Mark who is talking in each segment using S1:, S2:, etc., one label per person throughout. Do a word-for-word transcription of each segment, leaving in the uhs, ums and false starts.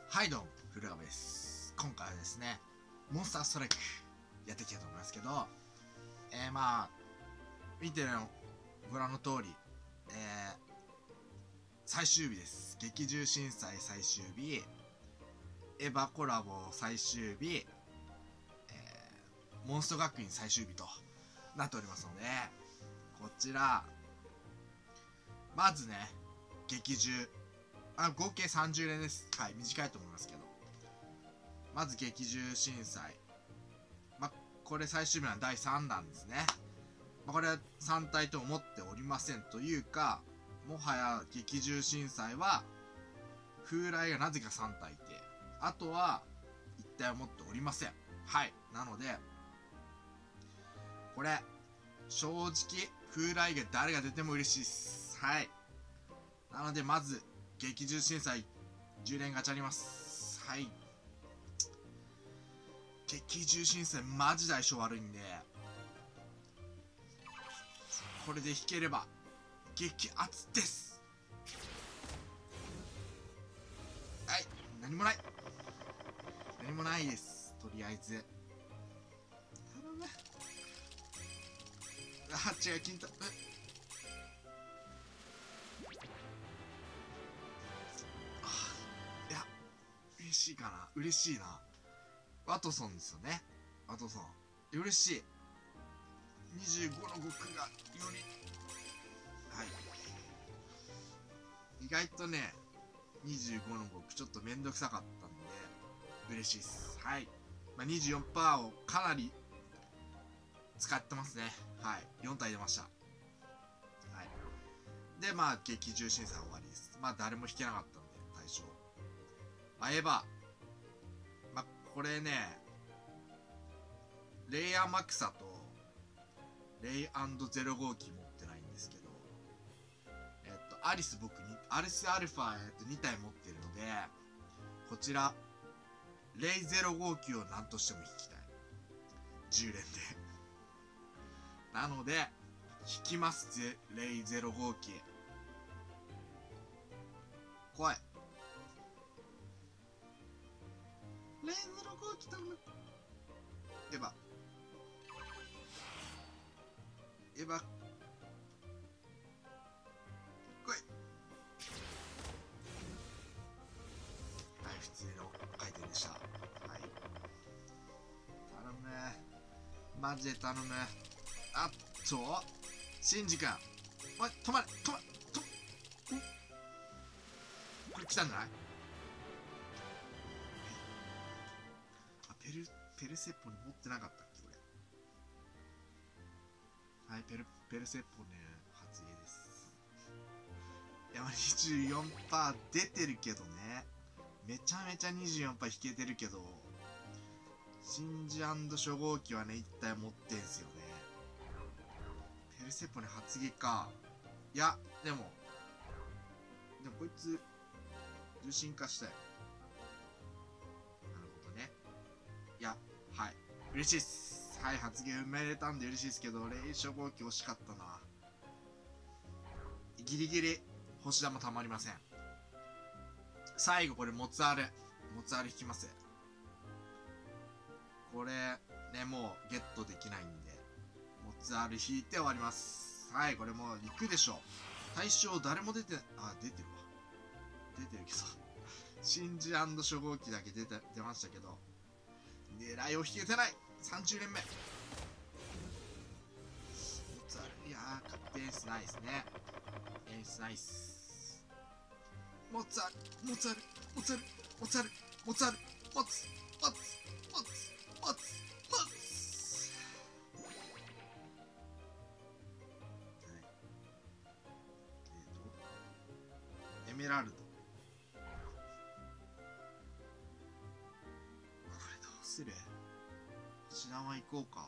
S1: はいどうも、古川です。今回はですね、モンスターストライクやっていきたいと思いますけど、えー、まあ、見てのご覧の通り、えー、最終日です。劇中震災最終日、エヴァコラボ最終日、えー、モンスト学院最終日となっておりますので、こちら、まずね、劇中、あ、合計さんじゅう連です。はい、短いと思いますけど。まず劇中震災。ま、これ最終日のだいさん弾ですね。ま、これはさん体と思っておりませんというか、もはや劇中震災は、風来がなぜかさん体いて、あとはいち体を持っておりません。はい。なので、これ、正直、風来が誰が出ても嬉しいです。はい。なので、まず、劇中震災じゅう連ガチャあります。はい。劇中震災マジで相性悪いんで、これで引ければ激アツです。はい、何もない何もないです。とりあえず頼む。あ、違う、金太、いや、嬉しいかな、嬉しいな。ワトソンですよね。ワトソン嬉しい。にじゅうごの極がより、はい、意外とねにじゅうごの極ちょっとめんどくさかったんで嬉しいです。はい、まあ、にじゅうよんパーセント をかなり使ってますね。はい、よん体出ました。はい、でまあ劇中審査終わりです。まあ誰も引けなかったんで対象、まあ、エヴァ、まあこれね、レイヤーマクサとレイゼロ号機持ってないんですけど、えっとアリス僕にアリスアルファ、えっと、に体持ってるので、こちらレイゼロ号機を何としても引きたい。じゅう連でなので引きますぜ。レイゼロ号機怖い。レイゼロ号機頼む。エヴァエヴァ来い。はい、普通の回転でした。はい、頼む、マジで頼む。あっとシンジ君、おい止まれ止まれ止まれ。これ来たんじゃない？あ、ペルペルセッポに持ってなかったっけこれ。はい、ペルペルセッポね、初家です。いや、にじゅうよんパーセント 出てるけどね、めちゃめちゃ にじゅうよんパーセント 引けてるけど、真珠初号機はねいち体持ってんすよね。ペルセポネ発撃か。いやでもでもこいつ重心化したよ。なるほどね。いや、はい、嬉しいっす。はい、発言埋めれたんで嬉しいですけど、レイ初号機惜しかったな。ギリギリ星玉たまりません。最後これモツアルモツアル引きます。これねもうゲットできないんでモツアル引いて終わります。はい、これもう行くでしょう。対象誰も出て、あ、出てるわ。出てるけど真珠初号機だけ出て出ましたけど、狙いを引けてない。さんじゅう連目モツアル、いやー勝手エースないですね。エースないっす。モツアルモツアルモツアルモツアルモツアルモツモツモツモツモツ。エメラルド、これどうする？星玉行こうか。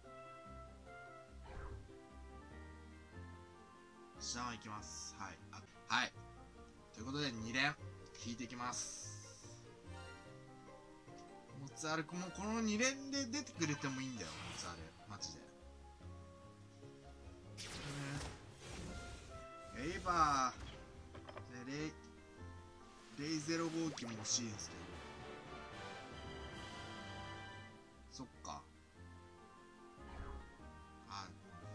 S1: 星玉行きます。はい、あ、はい、ということでに連引いていきます。モツアル、もうこのに連で出てくれてもいいんだよ。モツアルマジで。エイバーレイレイゼロ号機も欲しいんですけど、 そっか。あ、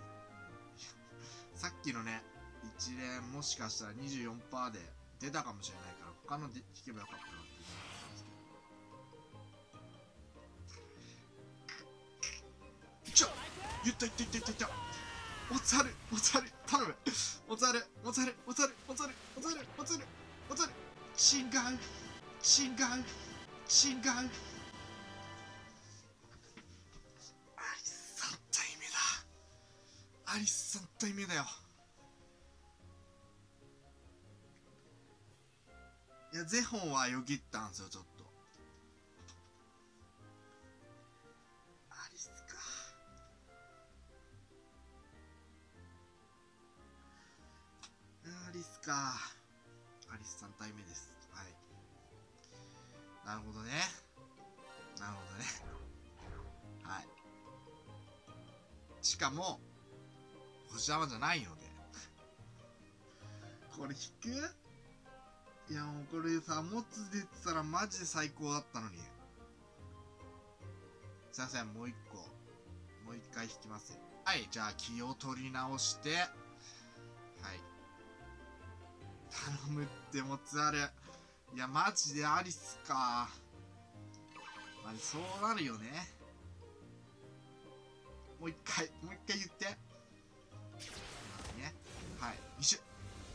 S1: さっきのね、一連もしかしたら にじゅうよんパーセント で出たかもしれないから、他ので引けばよかったなって思ったんですけど。ちょ言った言った言った言った言ったモツハルモツハル頼むモツハルモツハルモツハルモツハルモツハルモツハルモツハル違う違う違うアリスさん体目だアリスさん体目だよ。いやゼホンはよぎったんですよちょっと。アリスかアリスかアリスさん体目です。はい、なるほどねなるほどね。はい、しかも星玉じゃないのでこれ引く。いやもうこれさ持つ出てたらマジで最高だったのに。すいません、もう一個もう一回引きますよ。はい、じゃあ気を取り直して、はい、頼むってモツハル。いやマジでアリスか。まあそうなるよね。もう一回もう一回言って、ね、はい、一周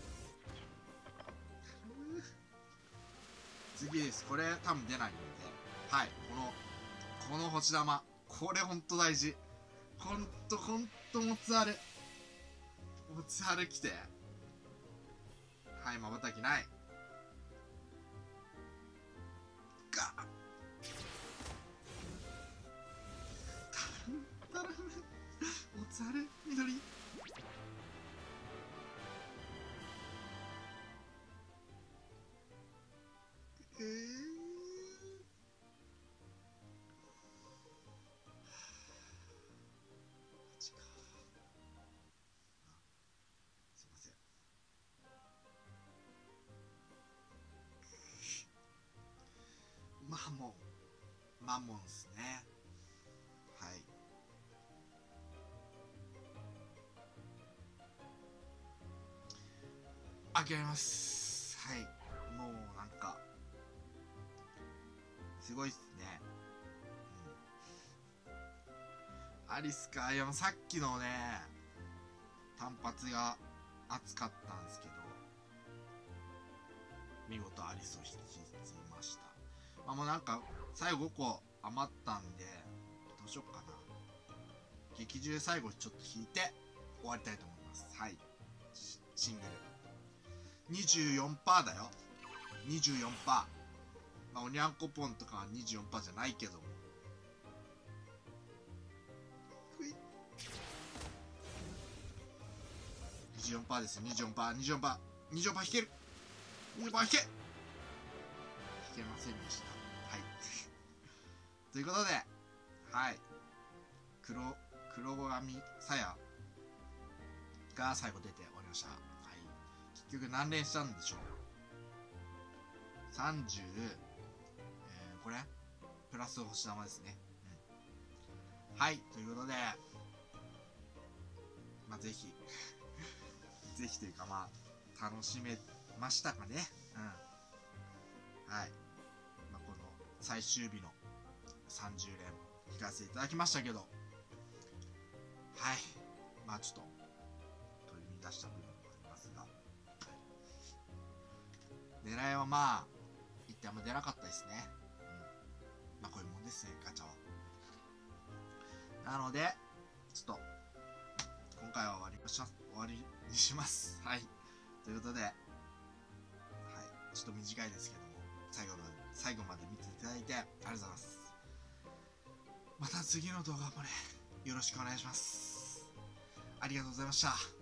S1: 次です。これ多分出ないので、はい、このこの星玉、これほんと大事。ほんとほんとモツハルモツハル来て、はい、まばたきないが頼む頼むモツハル緑。えーマモンマモンっすね。はい、諦めます。はい、もうなんかすごいっすね、うん、アリスか。いやもうさっきのね単発が熱かったんですけど、見事アリスを引き継ぎました。まあもうなんか最後ごこ余ったんでどうしよっかな。劇中最後ちょっと引いて終わりたいと思います。はい、シングル にじゅうよんパーセント だよ。 にじゅうよんパーセント。 まあおにゃんこポンとかは にじゅうよんパーセント じゃないけども、にじゅうよんパーセント ですよ。 にじゅうよんパーセント にじゅうよんパーセント にじゅうよんパーセント 引ける。にじゅうよんパーセント 引け引けませんでした。はいということで、はい、黒黒髪さやが最後出て終わりました。はい、結局何連したんでしょう。さんじゅう、えー、これプラス星玉ですね、うん、はい、ということでまあぜひぜひというかまあ楽しめましたかね。うん、はい、まあ、この最終日のさんじゅう連引かせていただきましたけど、はい、まあちょっと取り乱した部分もありますが、はい、狙いはまあ一点も出なかったですね。うん、まあこういうもんですね、ガチャは。なのでちょっと今回は終わりましょう終わりにします。はい、ということで、はい、ちょっと短いですけども最後まで最後まで見ていただいてありがとうございます。また次の動画もねよろしくお願いします。ありがとうございました。